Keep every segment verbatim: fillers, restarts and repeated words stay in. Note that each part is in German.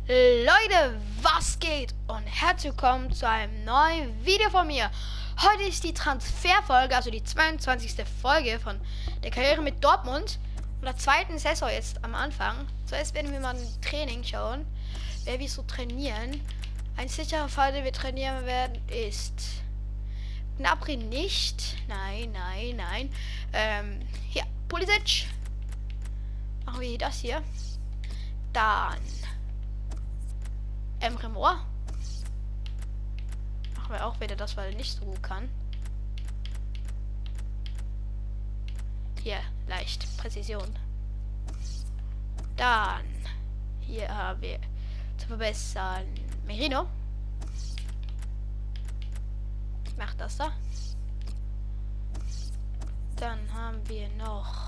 Leute, was geht? Und herzlich willkommen zu einem neuen Video von mir. Heute ist die Transferfolge, also die zweiundzwanzigste Folge von der Karriere mit Dortmund. Und der zweiten Saison jetzt am Anfang. Zuerst werden wir mal ein Training schauen, wer wir so trainieren. Ein sicherer Fall, den wir trainieren werden, ist Gnabry nicht. Nein, nein, nein. Ähm, hier, Pulisic. Machen wir das hier. Dann Emre Mor. Machen wir auch wieder das, weil er nicht so gut kann. Hier, leicht. Präzision. Dann hier haben wir zu verbessern Merino. Ich mach das da. Dann haben wir noch.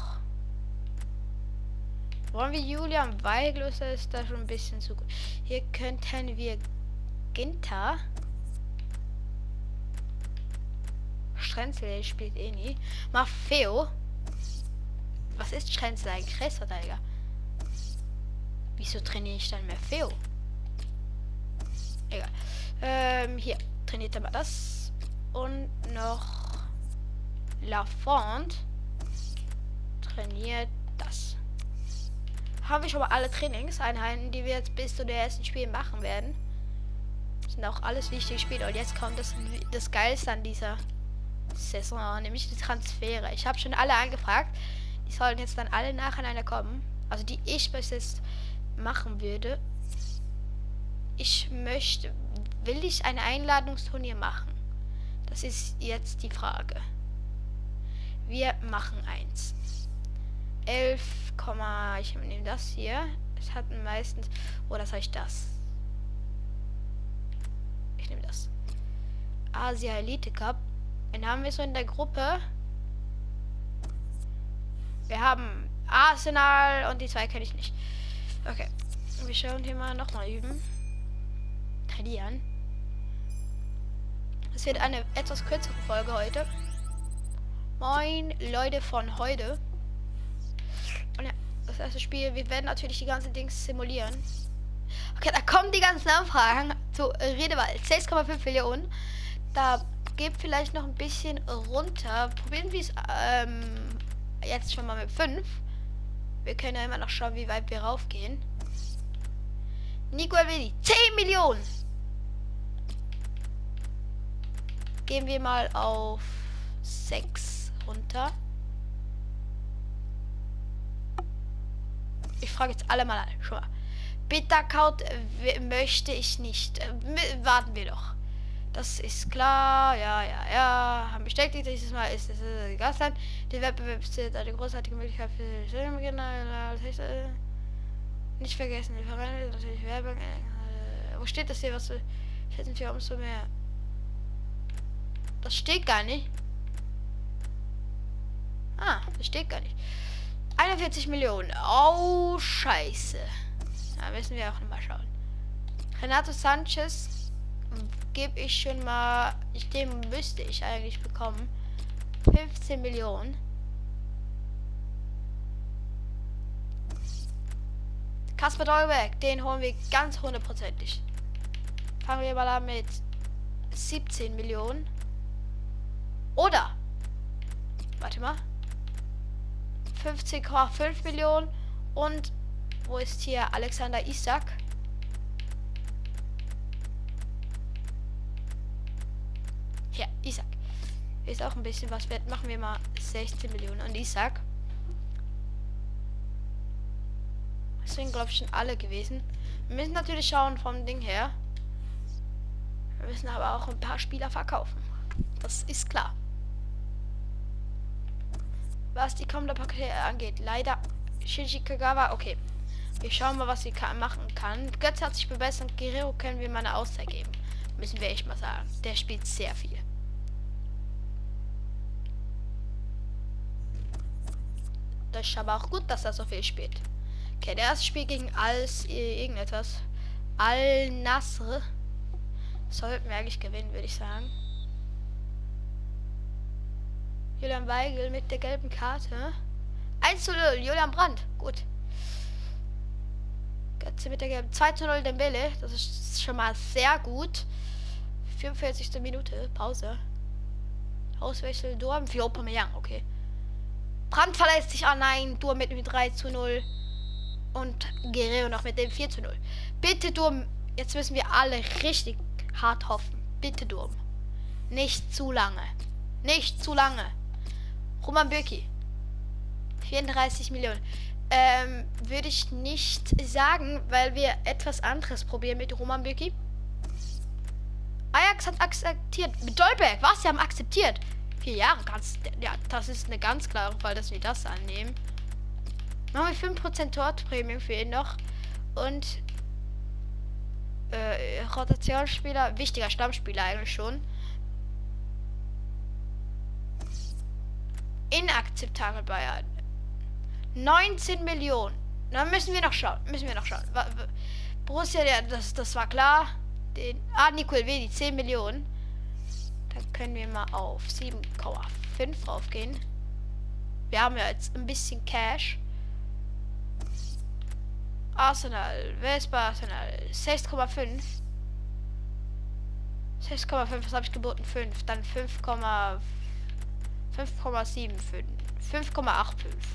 Wollen wir Julian Weigl, ist da schon ein bisschen zu gut. Hier könnten wir Ginter. Strenzel spielt eh nie. Maffeo. Was ist Strenzel eigentlich? Rechtsverteidiger. Wieso trainiere ich dann Maffeo? Egal. Ähm, hier trainiert er mal das. Und noch Lafont trainiert das. Haben wir schon mal alle Trainingseinheiten, die wir jetzt bis zu der ersten Spiel machen werden. Das sind auch alles wichtige Spiele. Und jetzt kommt das, das Geilste an dieser Saison, nämlich die Transfere. Ich habe schon alle angefragt. Die sollen jetzt dann alle nacheinander kommen. Also die ich bis jetzt machen würde. Ich möchte, will ich ein Einladungsturnier machen? Das ist jetzt die Frage. Wir machen eins. elf, ich nehme das hier. Es hat meistens. Oder soll ich das? Ich nehme das. Asia Elite Cup. Den haben wir so in der Gruppe. Wir haben Arsenal und die zwei kenne ich nicht. Okay. Wir schauen hier mal nochmal üben. Trainieren. Es wird eine etwas kürzere Folge heute. Moin Leute von heute. Und ja, das erste Spiel, wir werden natürlich die ganzen Dings simulieren. Okay, da kommen die ganzen Anfragen zu Redewald. sechs Komma fünf Millionen. Da geht vielleicht noch ein bisschen runter. Probieren wir es ähm, jetzt schon mal mit fünf. Wir können ja immer noch schauen, wie weit wir raufgehen. Nico Elvedi, zehn Millionen. Gehen wir mal auf sechs runter. Ich frage jetzt alle mal an. Schon mal. Bittercount äh, möchte ich nicht. Äh, warten wir doch. Das ist klar. Ja, ja, ja. Haben bestätigt. Dieses Mal ist es äh, Gastland. Die Wettbewerb ist eine großartige Möglichkeit für äh, nicht vergessen. Die Vereine, natürlich Werbung. Äh, wo steht das hier? Was schätzen wir umso mehr? Das steht gar nicht. Ah, das steht gar nicht. einundvierzig Millionen. Oh, scheiße. Da müssen wir auch noch mal schauen. Renato Sanchez gebe ich schon mal. Ich, den müsste ich eigentlich bekommen. fünfzehn Millionen. Kasper Dolberg, den holen wir ganz hundertprozentig. Fangen wir mal an mit siebzehn Millionen. Oder, warte mal. fünfzehn Komma fünf Millionen. Und wo ist hier Alexander Isak? Hier, Isak. Ist auch ein bisschen was wert. Machen wir mal sechzehn Millionen an Isak. Das sind, glaube ich, schon alle gewesen. Wir müssen natürlich schauen vom Ding her. Wir müssen aber auch ein paar Spieler verkaufen. Das ist klar. Was die kommende Pakete angeht. Leider Shinji Kagawa. Okay. Wir schauen mal, was sie kann, machen kann. Götze hat sich verbessert. Guerrero können wir mal eine Auszeit geben. Müssen wir echt mal sagen. Der spielt sehr viel. Das ist aber auch gut, dass er so viel spielt. Okay, der erste Spiel gegen Als irgendetwas. Al-Nasr. Sollten wir eigentlich gewinnen, würde ich sagen. Julian Weigl mit der gelben Karte. eins zu null, Julian Brandt. Gut. Jetzt mit der zwei zu null Dembele. Das ist schon mal sehr gut. vierundvierzigste Minute. Pause. Auswechsel. Durm für Aubameyang. Okay. Brandt verlässt sich an. Nein. Durm mit dem drei zu null. Und Guerrero noch mit dem vier zu null. Bitte Durm. Jetzt müssen wir alle richtig hart hoffen. Bitte Durm. Nicht zu lange. Nicht zu lange. Roman Bürki. vierunddreißig Millionen. Ähm, würde ich nicht sagen, weil wir etwas anderes probieren mit Roman Bürki. Ajax hat akzeptiert. Mit Dolberg, was? Sie haben akzeptiert. Vier Jahre kannst. Ja, das ist eine ganz klare Fall, dass wir das annehmen. Machen wir fünf Prozent Torprämie für ihn noch. Und äh, Rotationsspieler, wichtiger Stammspieler eigentlich schon. Inakzeptabel Bayern. neunzehn Millionen. Dann müssen wir noch schauen. Müssen wir noch schauen. Borussia, ja, das, das war klar. Den, ah, Nicole W, die zehn Millionen. Dann können wir mal auf sieben Komma fünf draufgehen. Wir haben ja jetzt ein bisschen Cash. Arsenal, wer ist bei Arsenal? sechs Komma fünf. sechs Komma fünf, was habe ich geboten? fünf. Dann fünf Komma sieben fünf. fünf Komma fünfundachtzig.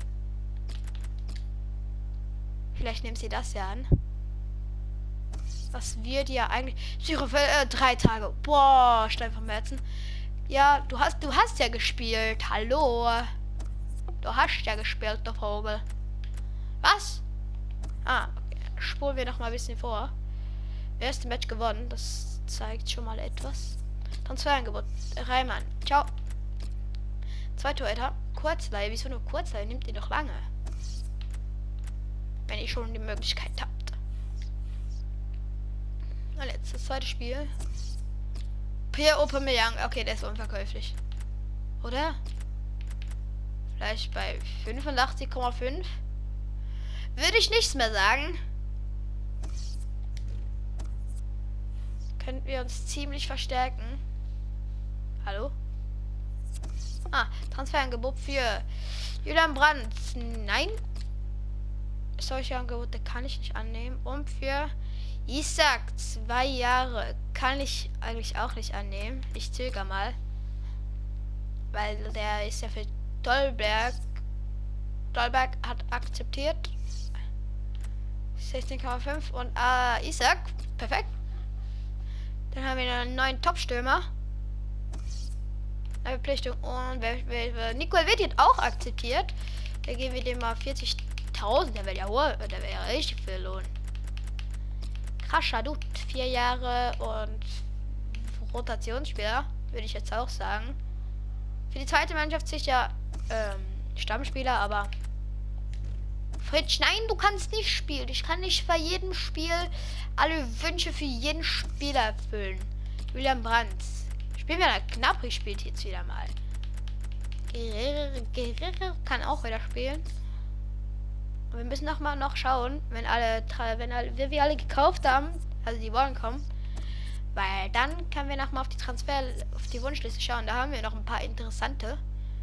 Vielleicht nehmen sie das ja an. Das wird ja eigentlich. Äh, drei Tage. Boah, Stein vom Herzen. Ja, du hast, du hast ja gespielt. Hallo. Du hast ja gespielt, der Vogel. Was? Ah, okay. Spulen wir noch mal ein bisschen vor. Erste Match gewonnen. Das zeigt schon mal etwas. Transferangebot. Reimann. Ciao. Zwei Torhüter. Kurzleihe. Wieso nur Kurzleihe? Nimmt ihr doch lange. Wenn ihr schon die Möglichkeit habt. Und jetzt das zweite Spiel. Pierre Aubameyang. Okay, der ist unverkäuflich. Oder? Vielleicht bei fünfundachtzig Komma fünf. Würde ich nichts mehr sagen. Könnten wir uns ziemlich verstärken. Hallo? Ah, Transferangebot für Julian Brandt. Nein. Solche Angebote kann ich nicht annehmen. Und für Isaac, zwei Jahre, kann ich eigentlich auch nicht annehmen. Ich zögere mal. Weil der ist ja für Dolberg. Dolberg hat akzeptiert. sechzehn Komma fünf und äh, Isaac. Perfekt. Dann haben wir einen neuen Top-Stürmer. Eine Verpflichtung. Und wer, wer, wer, Nicole wird jetzt auch akzeptiert. Da geben wir dem mal vierzigtausend. Der wäre ja hoch. Der wäre ja richtig viel Lohn. Krascher Dude. Vier Jahre und Rotationsspieler. Würde ich jetzt auch sagen. Für die zweite Mannschaft sicher ähm, Stammspieler, aber Fritsch, nein, du kannst nicht spielen. Ich kann nicht bei jedem Spiel alle Wünsche für jeden Spieler erfüllen. Julian Brandt. Spielen wir da knapp, ich spielt jetzt wieder mal. Guerrero, Guerrero kann auch wieder spielen. Und wir müssen noch mal noch schauen, wenn alle, wenn alle, wenn wir alle gekauft haben, also die wollen kommen, weil dann können wir noch mal auf die Transfer, auf die Wunschliste schauen. Da haben wir noch ein paar interessante.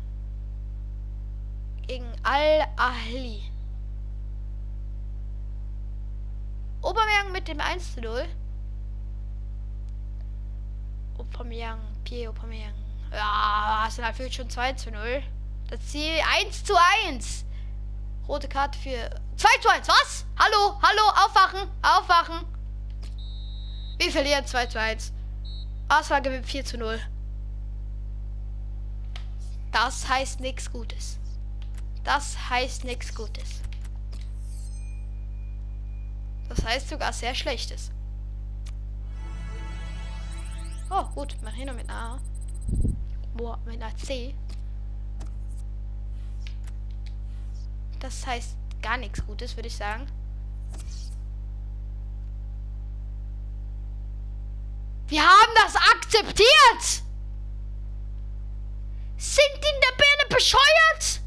Gegen Al-Ahli. Aubameyang mit dem eins zu null. Aubameyang, Pierre Aubameyang. Ja, Arsenal führt schon zwei zu null. Das Ziel eins zu eins. Rote Karte für zwei zu eins. Was? Hallo, hallo, aufwachen, aufwachen. Wir verlieren zwei zu eins. Arsenal gewinnt vier zu null. Das heißt nichts Gutes. Das heißt nichts Gutes. Das heißt sogar sehr Schlechtes. Oh, gut. Marino mit A. Boah, mit einer C. Das heißt gar nichts Gutes, würde ich sagen. Wir haben das akzeptiert! Sind die in der Birne bescheuert?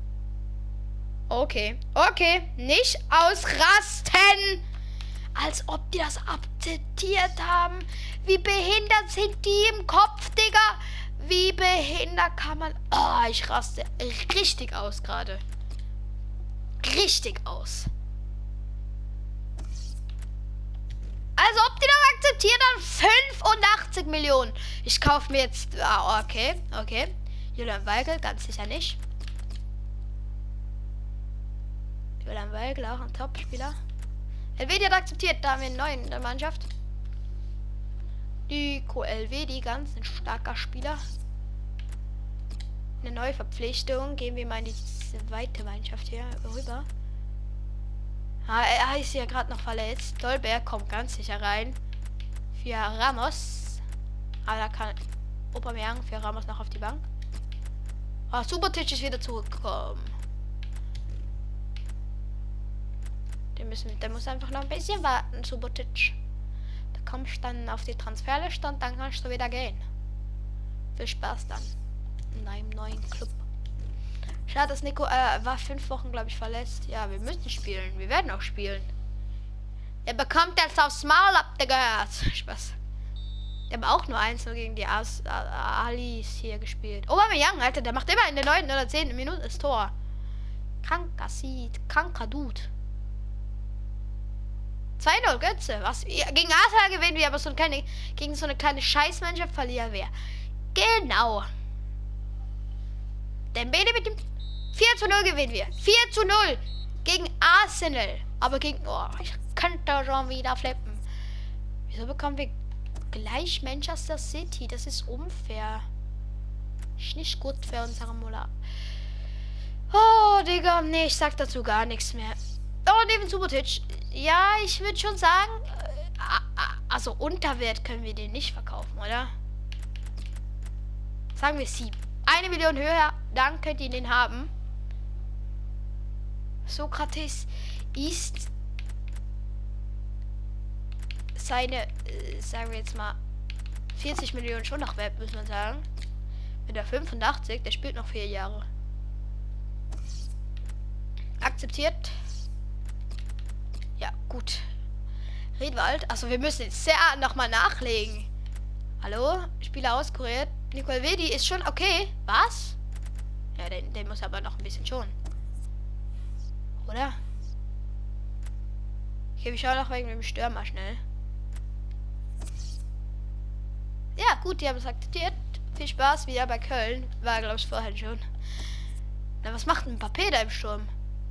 Okay, okay. Nicht ausrasten! Als ob die das akzeptiert haben. Wie behindert sind die im Kopf, Digga? Wie behindert kann man... Oh, ich raste richtig aus gerade. Richtig aus. Also ob die das akzeptieren, dann fünfundachtzig Millionen. Ich kaufe mir jetzt... Ah, okay, okay. Julian Weigel, ganz sicher nicht. Julian Weigel, auch ein Top-Spieler. L W, die hat akzeptiert, da haben wir einen neuen in der Mannschaft. Nico L W, die ganz ein starker Spieler. Eine neue Verpflichtung. Gehen wir mal in die zweite Mannschaft hier rüber. Ah, er ist ja gerade noch verletzt. Dolberg kommt ganz sicher rein. Für Ramos. Aber da kann Aubameyang für Ramos noch auf die Bank. Ah, Subotic ist wieder zurückgekommen. Der, müssen, der muss einfach noch ein bisschen warten, Subotic. Da kommst du dann auf die Transferliste und dann kannst du wieder gehen. Viel Spaß dann. In einem neuen Club. Schade, dass Nico äh, war fünf Wochen, glaube ich, verletzt. Ja, wir müssen spielen. Wir werden auch spielen. Er bekommt jetzt aufs Maul ab, der gehört. Spaß. Der hat auch nur eins gegen die As, äh, Alis hier gespielt. Aubameyang, Alter, der macht immer in der neunten oder zehnten Minute das Tor. Kranker Seed. Kranker Dude. zwei null, Götze. Was? Gegen Arsenal gewinnen wir, aber so eine kleine, gegen so eine kleine Scheißmannschaft verlieren wir. Genau. Dembele mit dem vier zu null gewinnen wir. vier zu null gegen Arsenal. Aber gegen... Oh, ich könnte schon wieder flippen. Wieso bekommen wir gleich Manchester City? Das ist unfair. Ist nicht gut für unsere Muller. Oh, Digga. Nee, ich sag dazu gar nichts mehr. Oh, neben Subotic. Ja, ich würde schon sagen... Äh, also Unterwert können wir den nicht verkaufen, oder? Sagen wir sieben. Eine Million höher, dann könnt ihr den haben. Sokrates ist seine, äh, sagen wir jetzt mal, vierzig Millionen schon noch wert, muss man sagen. Mit der fünfundachtzig, der spielt noch vier Jahre. Akzeptiert. Ja, gut. Redwald, also wir müssen jetzt sehr nochmal nachlegen. Hallo? Spieler auskuriert. Nicole Wedi ist schon okay. Was? Ja, den, den muss aber noch ein bisschen schon. Oder? Hier, ich schau noch wegen dem Stürmer schnell. Ja, gut, die haben es akzeptiert. Viel Spaß wieder bei Köln. War, glaube ich, vorher schon. Na, was macht ein Mbappé da im Sturm?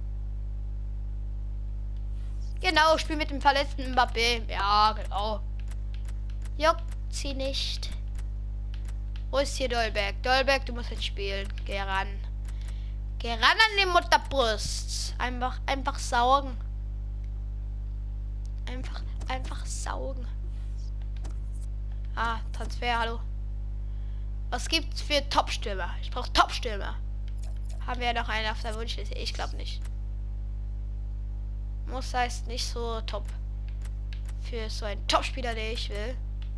Genau, spiel mit dem verletzten Mbappé. Ja, genau. Juckt sie nicht. Wo ist hier Dolberg? Dolberg, du musst jetzt spielen. Geh ran. Geh ran an die Mutterbrust. Einfach, einfach saugen. Einfach, einfach saugen. Ah, Transfer, hallo. Was gibt's für Top-Stürmer? Ich brauche Top-Stürmer. Haben wir ja noch einen auf der Wunschliste? Ich glaube nicht. Muss heißt nicht so top. Für so einen Top-Spieler, den ich will.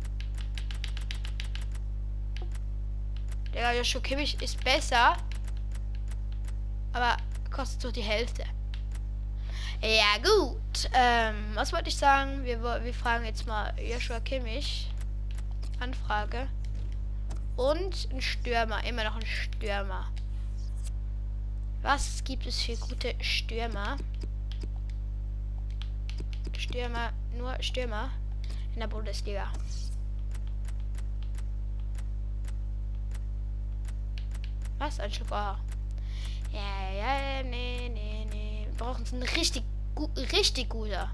Der Joshua Kimmich ist besser. Aber kostet so die Hälfte. Ja gut. Ähm, was wollte ich sagen? Wir, wir fragen jetzt mal Joshua Kimmich. Anfrage. Und ein Stürmer. Immer noch ein Stürmer. Was gibt es für gute Stürmer? Stürmer. Nur Stürmer. In der Bundesliga. Was? Ein Schiffer. Ja, ja, nee, nee, nee. Wir brauchen einen richtig, gu richtig guter.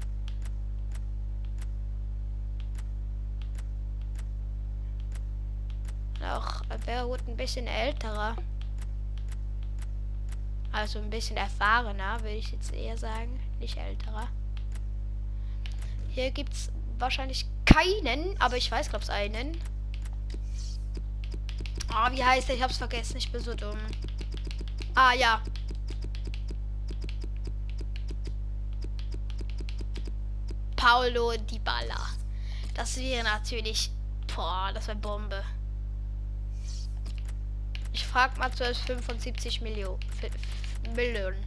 Auch wäre gut ein bisschen älterer. Also ein bisschen erfahrener, würde ich jetzt eher sagen. Nicht älterer. Hier gibt es wahrscheinlich keinen, aber ich weiß, glaube ich, einen. Ah, oh, wie heißt der? Ich hab's vergessen. Ich bin so dumm. Ah, ja. Paulo Dybala. Das wäre natürlich... Boah, das wäre Bombe. Ich frag mal zuerst fünfundsiebzig Millionen. Millionen.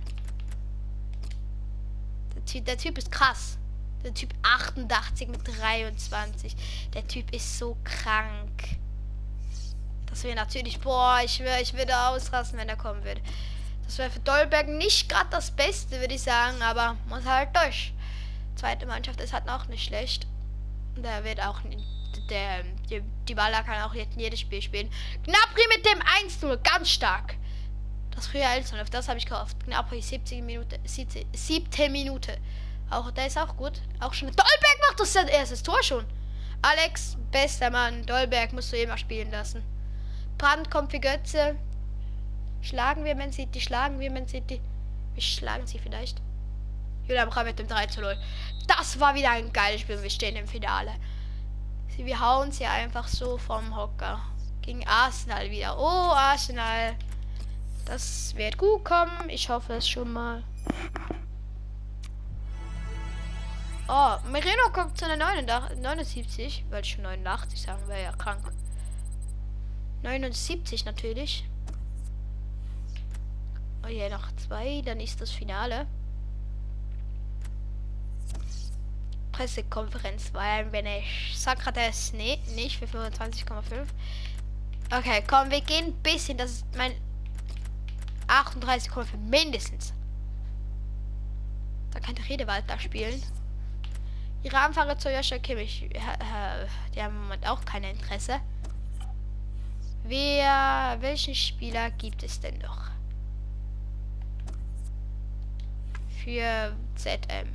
Der Typ, der Typ ist krass. Der Typ achtundachtzig mit dreiundzwanzig. Der Typ ist so krank. Das wäre natürlich, boah, ich wäre ich würde ausrasten, wenn er kommen würde. Das wäre für Dolberg nicht gerade das Beste, würde ich sagen, aber muss halt durch. Zweite Mannschaft ist halt auch nicht schlecht. Der wird auch der die, die Baller kann auch jetzt jedes Spiel spielen. Gnabry mit dem eins null, ganz stark. Das früher eins null, das habe ich gekauft. Gnabry siebzehn Minute, siebte Minute. Auch der ist auch gut. Auch schon. Dolberg macht das sein erstes Tor schon. Alex, bester Mann. Dolberg musst du immer spielen lassen. Brandt kommt für Götze. Schlagen wir Man City, schlagen wir Man City. Wir schlagen sie vielleicht. Julian Brandt mit dem drei zu null. Das war wieder ein geiles Spiel. Wir stehen im Finale. Wir hauen sie einfach so vom Hocker. Gegen Arsenal wieder. Oh, Arsenal. Das wird gut kommen. Ich hoffe es schon mal. Oh, Merino kommt zu einer neunundsiebzig. Wollte ich schon neunundachtzig sagen, wäre ja krank. neunundsiebzig natürlich. Oh ja, noch zwei. Dann ist das Finale. Pressekonferenz, weil wenn ich Sokrates, nee, nicht für fünfundzwanzig Komma fünf. Okay, komm, wir gehen ein bisschen, das ist mein achtunddreißig Komma fünf mindestens. Da kann der Redewald da spielen. Ihre Anfrage zu Joshua Kimmich, die haben im Moment auch kein Interesse. Wer, welchen Spieler gibt es denn noch? Für Z M.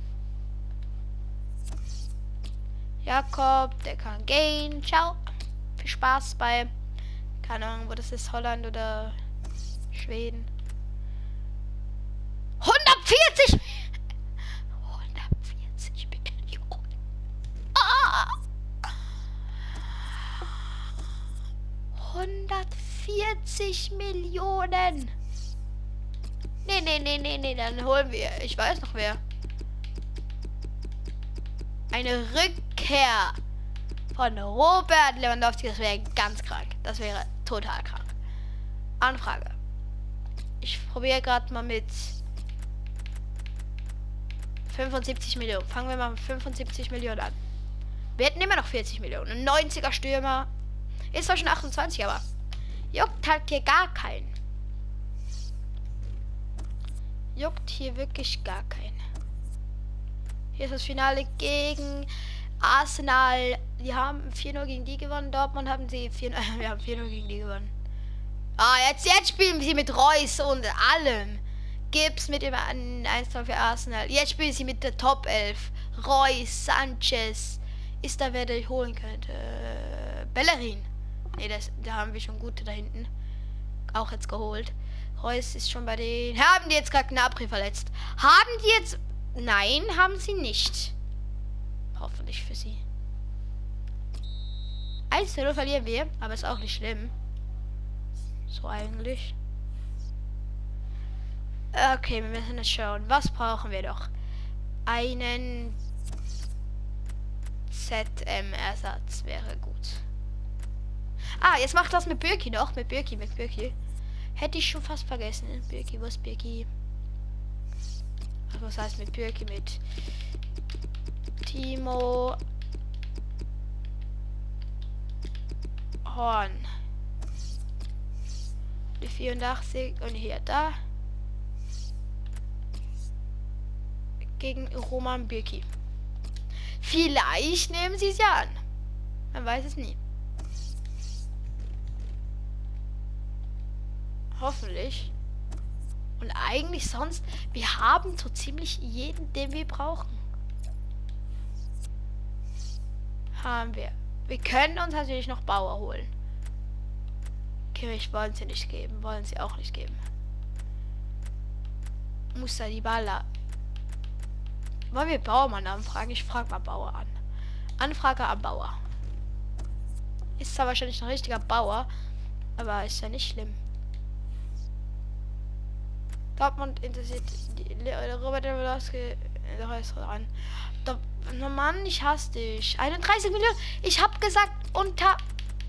Jakob, der kann gehen. Ciao. Viel Spaß bei, keine Ahnung, wo das ist, Holland oder Schweden. hundertvierzig! hundertvierzig Millionen. Ah! hundertvierzig Millionen. Nee, nee, nee, nee, nee, dann holen wir. Ich weiß noch wer. Eine Rückkehr von Robert Lewandowski, das wäre ganz krank. Das wäre total krank. Anfrage. Ich probiere gerade mal mit fünfundsiebzig Millionen. Fangen wir mal mit fünfundsiebzig Millionen an. Wir hätten immer noch vierzig Millionen. Ein neunziger Stürmer. Ist zwar schon achtundzwanzig, aber juckt halt hier gar keinen. Juckt hier wirklich gar keinen. Hier ist das Finale gegen Arsenal. Die haben vier null gegen die gewonnen. Dortmund haben sie vier null. Wir haben vier null gegen die gewonnen. Ah, jetzt, jetzt spielen sie mit Reus und allem. Gibbs mit dem eins null für Arsenal. Jetzt spielen sie mit der Top elf. Reus, Sanchez. Ist da, wer der holen könnte? Bellerin. Ne, da haben wir schon gute da hinten. Auch jetzt geholt. Reus ist schon bei den... Haben die jetzt gerade Gnabry verletzt? Haben die jetzt... Nein, haben sie nicht. Hoffentlich für sie. eins zu null verlieren wir, aber ist auch nicht schlimm. So eigentlich. Okay, wir müssen jetzt schauen. Was brauchen wir doch? Einen Z M-Ersatz wäre gut. Ah, jetzt macht das mit Birki noch. Mit Birki, mit Birki. Hätte ich schon fast vergessen. Birki, was Birki? Was heißt mit Birki? Mit Timo Horn. Die vierundachtzig und hier da. Gegen Roman Birki. Vielleicht nehmen sie es ja an. Man weiß es nie. Hoffentlich. Und eigentlich sonst, wir haben so ziemlich jeden, den wir brauchen. Haben wir. Wir können uns natürlich noch Bauer holen. Kimmich wollen sie nicht geben, wollen sie auch nicht geben. Musa Dybala. Wollen wir Bauermann anfragen? Ich frage mal Bauer an. Anfrage am Bauer. Ist zwar wahrscheinlich ein richtiger Bauer, aber ist ja nicht schlimm. Dortmund interessiert die, Robert Lewandowski an. Oh Mann, ich hasse dich. einunddreißig Millionen. Ich habe gesagt, unter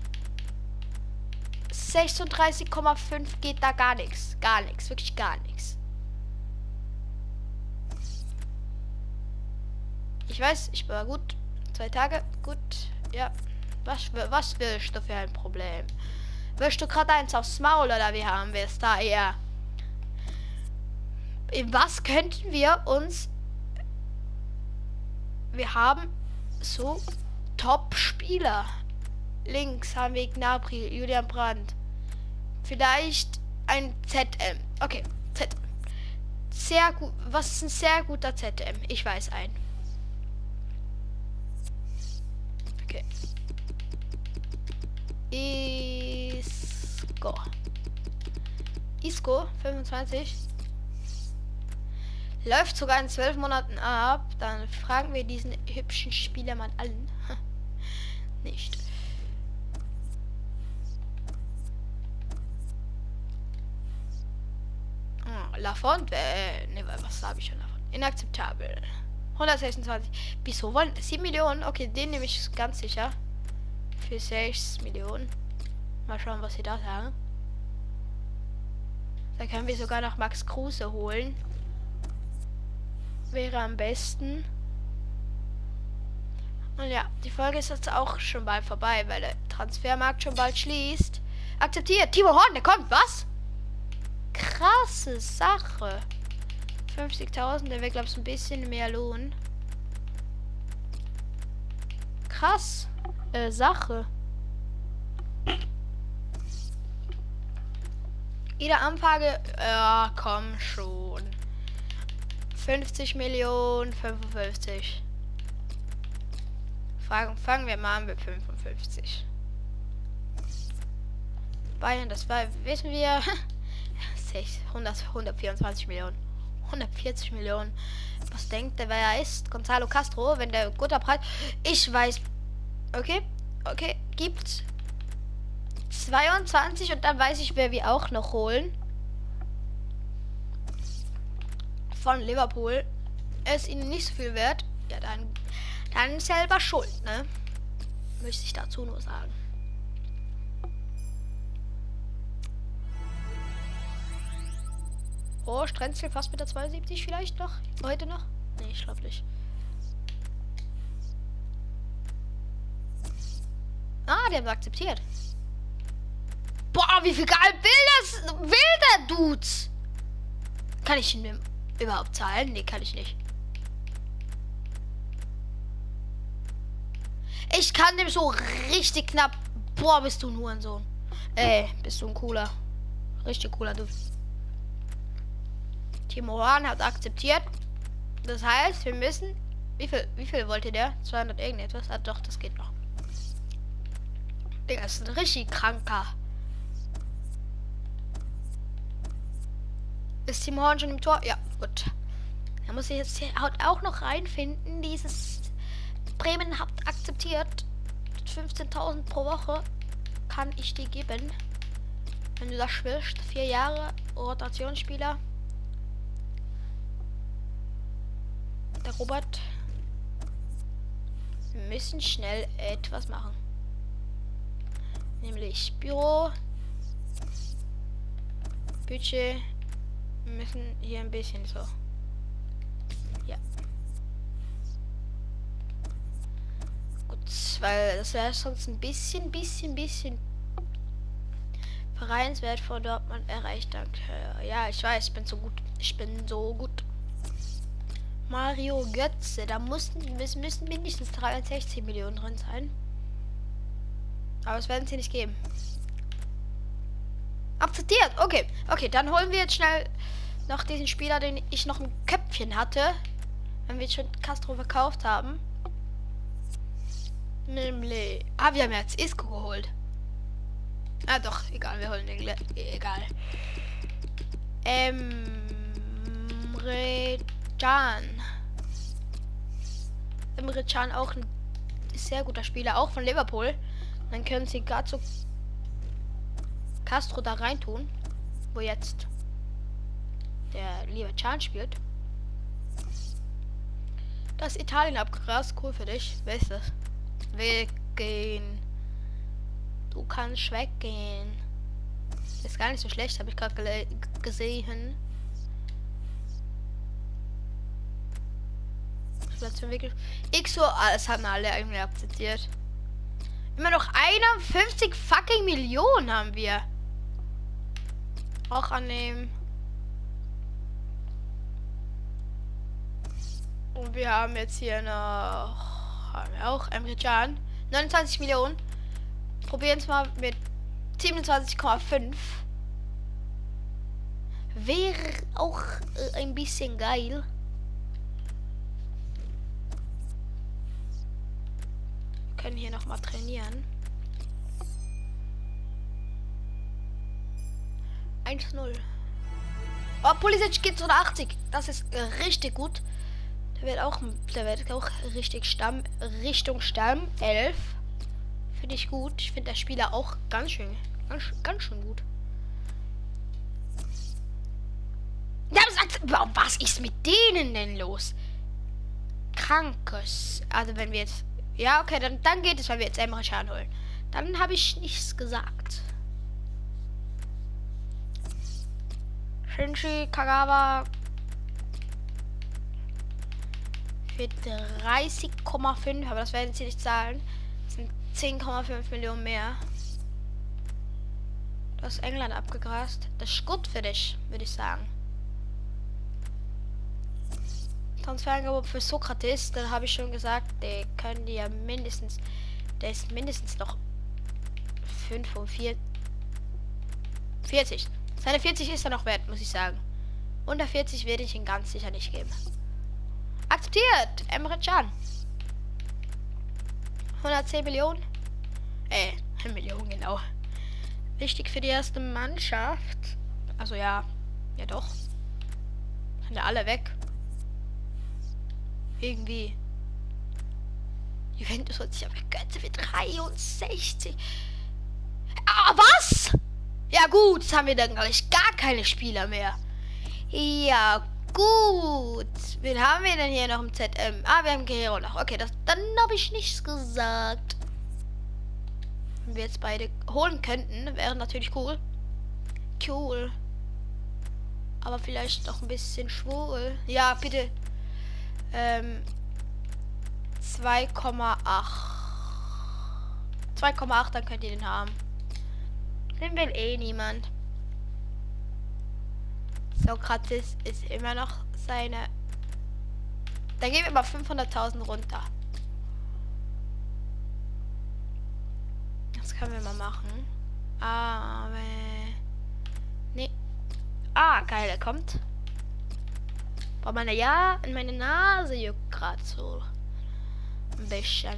sechsunddreißig Komma fünf geht da gar nichts. Gar nichts. Wirklich gar nichts. Ich weiß, ich war gut. Zwei Tage. Gut. Ja. Was, was willst du für ein Problem? Willst du gerade eins aufs Maul oder wie haben wir es da eher? In was könnten wir uns... Wir haben So, Top-Spieler. Links haben wir Gnabry, Julian Brandt. Vielleicht ein Z M. Okay, Z M. Sehr gut. Was ist ein sehr guter Z M? Ich weiß einen. Okay. Isco. Isco, fünfundzwanzig. Läuft sogar in zwölf Monaten ab. Dann fragen wir diesen hübschen Spieler mal an. Nicht. Oh, Lafont, äh, ne, was habe ich schon davon? Inakzeptabel. hundertsechsundzwanzig. Wieso wollen sieben Millionen? Okay, den nehme ich ganz sicher. Für sechs Millionen. Mal schauen, was sie da sagen. Da können wir sogar noch Max Kruse holen. Wäre am besten. Und ja, die Folge ist jetzt auch schon bald vorbei, weil der Transfermarkt schon bald schließt. Akzeptiert. Timo Horn, der kommt, was? Krasse Sache. fünfzigtausend, der wäre, glaube ich, ein bisschen mehr Lohn. Krass. Äh, Sache. Jede Anfrage, ja, komm schon. fünfzig Millionen, fünfundfünfzig. Fangen, fangen wir mal an mit fünfundfünfzig. Bayern, das war, wissen wir, hundert, hundertvierundzwanzig Millionen. hundertvierzig Millionen. Was denkt der, wer er ist? Gonzalo Castro, wenn der guter Preis. Ich weiß. Okay, okay, gibt zweiundzwanzig und dann weiß ich, wer wir auch noch holen. Von Liverpool. Es ihnen nicht so viel wert. Ja, dann, dann selber schuld, ne? Möchte ich dazu nur sagen. Oh, Strenzel fast mit der zweiundsiebzig vielleicht noch? Heute noch? Nee, ich glaube nicht. Ah, der hat akzeptiert. Boah, wie viel geil will das? Will der Dudes? Kann ich ihn überhaupt zahlen? Nee, kann ich nicht. Ich kann dem so richtig knapp. Boah, bist du ein Hurensohn. Ey, bist du ein cooler. Richtig cooler Dude. Timo Horn hat akzeptiert. Das heißt, wir müssen. Wie viel, wie viel wollte der? zweihundert irgendetwas? Ah, doch, das geht noch. Digga, das ist ein richtig kranker. Ist Timo Horn schon im Tor? Ja, gut. Da muss ich jetzt hier auch noch reinfinden. Dieses Bremen hat akzeptiert. fünfzehntausend pro Woche kann ich dir geben. Wenn du das willst. Vier Jahre Rotationsspieler. Der Robert. Wir müssen schnell etwas machen. Nämlich Büro. Budget. Wir müssen hier ein bisschen so. Ja. Gut, weil das wäre sonst ein bisschen, bisschen, bisschen Vereinswert vor Dortmund erreicht. Danke. Ja, ich weiß, ich bin so gut. Ich bin so gut. Mario Götze, da mussten, müssen, müssen mindestens dreiundsechzig Millionen drin sein. Aber es werden sie nicht geben. Akzeptiert, okay. Okay, dann holen wir jetzt schnell noch diesen Spieler, den ich noch im Köpfchen hatte. Wenn wir schon Castro verkauft haben. Nämlich. Ah, wir haben jetzt Isco geholt. Ah, doch, egal, wir holen den gleich. Egal. Emre Can. Emre Can auch ein sehr guter Spieler, auch von Liverpool. Dann können sie gerade so Castro da rein tun, wo jetzt der liebe Can spielt. Das Italien abgegrast, cool für dich. Wer ist das? Weggehen. Du kannst weggehen. Ist gar nicht so schlecht, habe ich gerade gesehen. X O, alles haben alle irgendwie akzeptiert. Immer noch einundfünfzig fucking Millionen haben wir. Auch annehmen. Und wir haben jetzt hier noch. Auch Emre Can. neunundzwanzig Millionen. Probieren es mal mit siebenundzwanzig Komma fünf. Wäre auch äh, ein bisschen geil. Wir können hier noch mal trainieren. eins null. Oh, Pulisic geht zu der achtzig. Das ist äh, richtig gut. Der wird auch, der wird auch richtig Stamm, Richtung Stamm elf. Finde ich gut. Ich finde der Spieler auch ganz schön, ganz, ganz schön gut. Ja, sagt, was ist mit denen denn los? Krankes. Also wenn wir jetzt, ja okay, dann, dann geht es, wenn wir jetzt Emre Can holen. Dann habe ich nichts gesagt. Shinji Kagawa für dreißig Komma fünf, aber das werden sie nicht zahlen. Das sind zehn Komma fünf Millionen mehr. Du hast England abgegrast. Das ist gut für dich, würde ich sagen. Transferangebot für Sokrates, dann habe ich schon gesagt, der können die ja mindestens, der ist mindestens noch fünfundvierzig. vierzig. Seine vierzig ist er noch wert, muss ich sagen. Unter vierzig werde ich ihn ganz sicher nicht geben. Akzeptiert! Emre Can. hundertzehn Millionen. Äh, eine Million genau. Wichtig für die erste Mannschaft. Also ja, ja doch. Sind ja alle weg. Irgendwie. Juventus holt sich aber Götze für dreiundsechzig. Ah, was? Ja gut, jetzt haben wir dann gleich gar keine Spieler mehr. Ja gut. Wen haben wir denn hier noch im Z M? Ah, wir haben Guerrero noch. Okay, das, dann habe ich nichts gesagt. Wenn wir jetzt beide holen könnten, wäre natürlich cool. Cool. Aber vielleicht noch ein bisschen schwul. Ja, bitte. Ähm. zwei Komma acht. zwei Komma acht, dann könnt ihr den haben. Den will eh niemand. Sokrates ist immer noch seine. Dann gehen wir mal fünfhunderttausend runter. Das können wir mal machen. Aber. Nee. Ah, geil, er kommt. Boah, meine ja, in meine Nase juckt gerade so. Ein bisschen.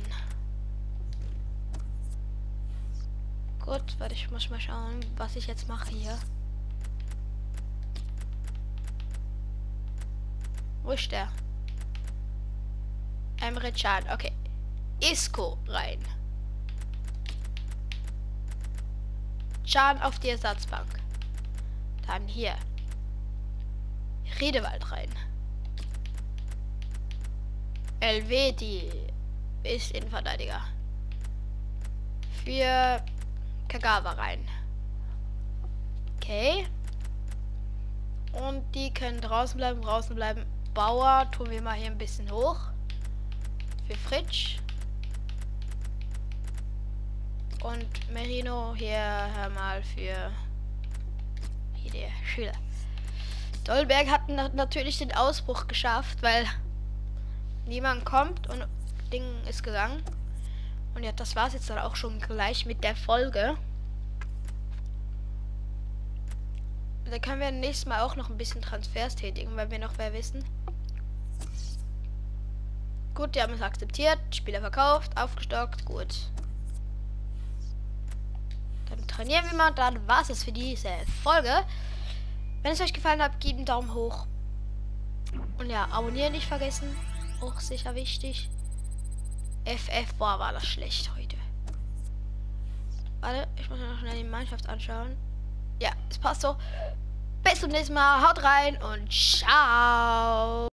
Gut, warte, ich muss mal schauen, was ich jetzt mache hier. Wo ist der? Emre Can, okay. Isco rein. Can auf die Ersatzbank. Dann hier. Riedewald rein. Elvedi ist Innenverteidiger. Für Kagawa rein. Okay. Und die können draußen bleiben, draußen bleiben. Bauer tun wir mal hier ein bisschen hoch. Für Fritsch. Und Merino hier hör mal für hier der Schüler. Dolberg hat na natürlich den Ausbruch geschafft, weil niemand kommt und Ding ist gegangen. Und ja, das war's jetzt dann auch schon gleich mit der Folge. Da können wir nächstes Mal auch noch ein bisschen Transfers tätigen, weil wir noch wer wissen. Gut, die haben es akzeptiert. Spieler verkauft, aufgestockt, gut. Dann trainieren wir mal. Dann war es für diese Folge. Wenn es euch gefallen hat, gebt einen Daumen hoch. Und ja, abonnieren nicht vergessen. Auch sicher wichtig. F F, boah, war das schlecht heute. Warte, ich muss mir noch schnell die Mannschaft anschauen. Ja, es passt so. Bis zum nächsten Mal. Haut rein und ciao.